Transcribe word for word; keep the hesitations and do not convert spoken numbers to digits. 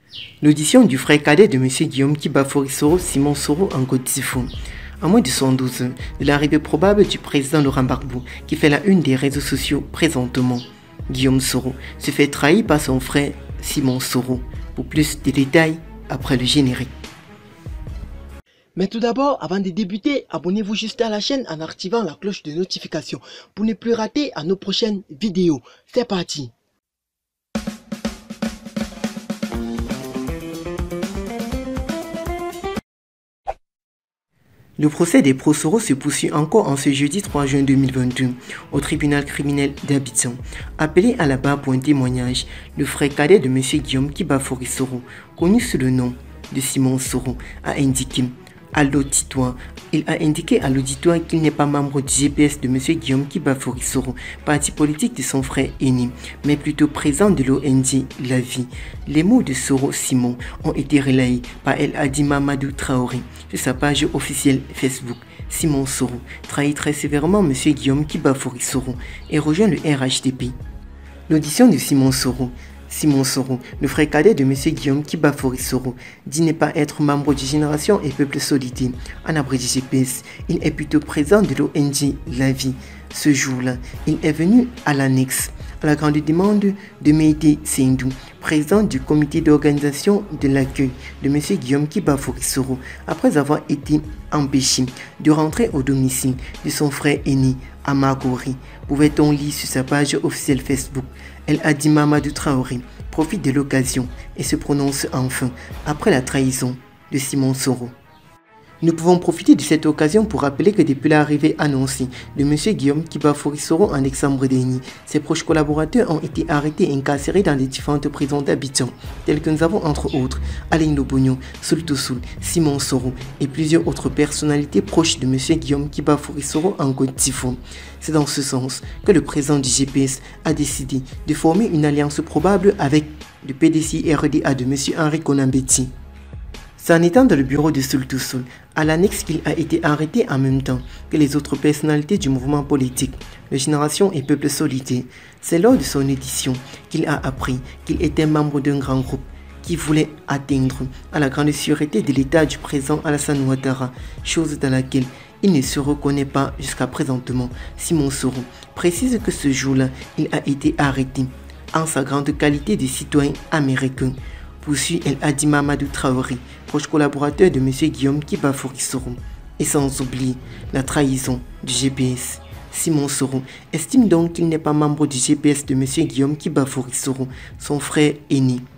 L'audition du frère cadet de M. Guillaume Kiba-Fori Soro, Simon Soro, en Côte d'Ivoire. À moins de cent douze ans de l'arrivée probable du président Laurent Gbagbo, qui fait la une des réseaux sociaux présentement, Guillaume Soro se fait trahir par son frère Simon Soro. Pour plus de détails, après le générique. Mais tout d'abord, avant de débuter, abonnez-vous juste à la chaîne en activant la cloche de notification pour ne plus rater à nos prochaines vidéos. C'est parti! Le procès des pro-Soro se poursuit encore en ce jeudi trois juin deux mille vingt-deux au tribunal criminel d'Abidjan. Appelé à la barre pour un témoignage, le frère cadet de M. Guillaume Kiba-Fori Soro, connu sous le nom de Simon Soro, a indiqué à l'auditoire, il a indiqué à l'auditoire qu'il n'est pas membre du G P S de M. Guillaume Kiba-Fori Soro, parti politique de son frère aîné, mais plutôt président de l'O N G La Vie. Les mots de Soro Simon ont été relayés par El Hadi Mamadou Traoré sur sa page officielle Facebook. Simon Soro trahit très sévèrement M. Guillaume Kiba-Fori Soro et rejoint le R H D P. L'audition de Simon Soro. Simon Soro, le frère cadet de M. Guillaume Kiba-Fori Soro, dit ne pas être membre de Génération et Peuple Solidaire. En abri du G P S, il est plutôt présent de l'O N G La Vie. Ce jour-là, il est venu à l'annexe, à la grande demande de Meïdé Sendou, président du comité d'organisation de l'accueil de M. Guillaume Kiba-Fori Soro, après avoir été empêché de rentrer au domicile de son frère aîné, Amagori. Pouvait-on lire sur sa page officielle Facebook. El Hadi Mamadou Traoré profite de l'occasion et se prononce enfin après la trahison de Simon Soro. Nous pouvons profiter de cette occasion pour rappeler que depuis l'arrivée annoncée de M. Guillaume Kiba-Fori Soro en décembre dernier, ses proches collaborateurs ont été arrêtés et incarcérés dans les différentes prisons d'Abidjan, telles que nous avons entre autres Alain Lobogno, Soul Tosoul, Simon Soro et plusieurs autres personnalités proches de M. Guillaume Kiba-Fori Soro en Côte d'Ivoire. C'est dans ce sens que le président du G P S a décidé de former une alliance probable avec le P D C R D A de M. Henri Konan Bédié. C'est en étant dans le bureau de Soul Tosoul, à l'annexe qu'il a été arrêté en même temps que les autres personnalités du mouvement politique, de Génération et Peuple Solidaire. C'est lors de son audition qu'il a appris qu'il était membre d'un grand groupe qui voulait atteindre à la grande sûreté de l'état du président Alassane Ouattara, chose dans laquelle il ne se reconnaît pas jusqu'à présentement. Simon Soro précise que ce jour-là, il a été arrêté en sa grande qualité de citoyen américain. Poursuit El Hadi Mamadou Traoré, proche collaborateur de M. Guillaume Kiba-Fori Soro. Et sans oublier la trahison du G P S. Simon Soro estime donc qu'il n'est pas membre du G P S de M. Guillaume Kiba-Fori Soro, son frère aîné.